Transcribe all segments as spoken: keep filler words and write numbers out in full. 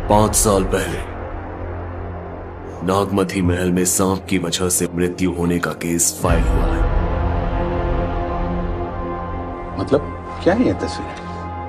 पांच साल पहले नागमती महल में सांप की वजह से मृत्यु होने का केस फाइल हुआ है। मतलब क्या है ये तस्वीर?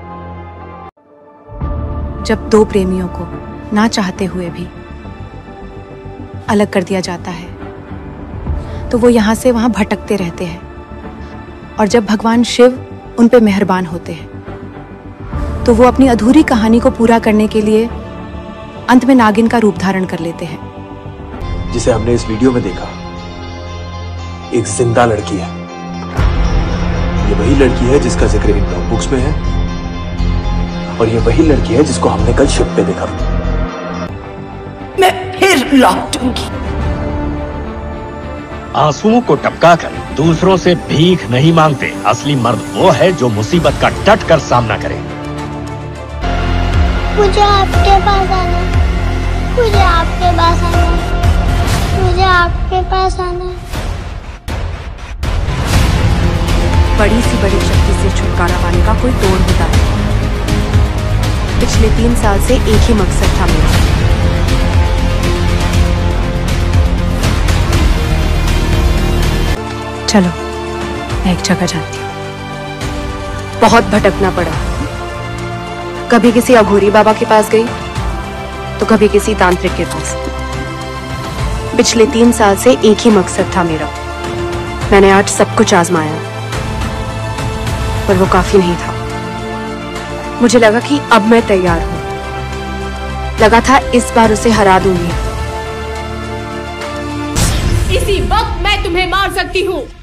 जब दो प्रेमियों को ना चाहते हुए भी अलग कर दिया जाता है तो वो यहां से वहां भटकते रहते हैं, और जब भगवान शिव उन पे मेहरबान होते हैं तो वो अपनी अधूरी कहानी को पूरा करने के लिए अंत में नागिन का रूप धारण कर लेते हैं। जिसे हमने इस वीडियो में देखा एक जिंदा लड़की है। ये वही लड़की है जिसका जिक्र इन नोटबुक्स में है, और ये वही लड़की है जिसको हमने कल शिप पे देखा। मैं फिर लौट दूंगी। आंसुओं को टपकाकर दूसरों से भीख नहीं मांगते। असली मर्द वो है जो मुसीबत का डट कर सामना करे। मुझे आपके पास आना, मुझे आपके पास आना, मुझे आपके पास आना। बड़ी सी बड़ी शक्ति से छुटकारा पाने का कोई तोड़ होता है। पिछले तीन साल से एक ही मकसद था मेरा, चलो मैं एक जगह जाती हूँ। बहुत भटकना पड़ा, कभी किसी अघोरी बाबा के पास गई तो कभी किसी तांत्रिक के पास। पिछले तीन साल से एक ही मकसद था मेरा। मैंने आज सब कुछ आजमाया पर वो काफी नहीं था। मुझे लगा कि अब मैं तैयार हूं, लगा था इस बार उसे हरा दूंगी। इसी वक्त मैं तुम्हें मार सकती हूँ।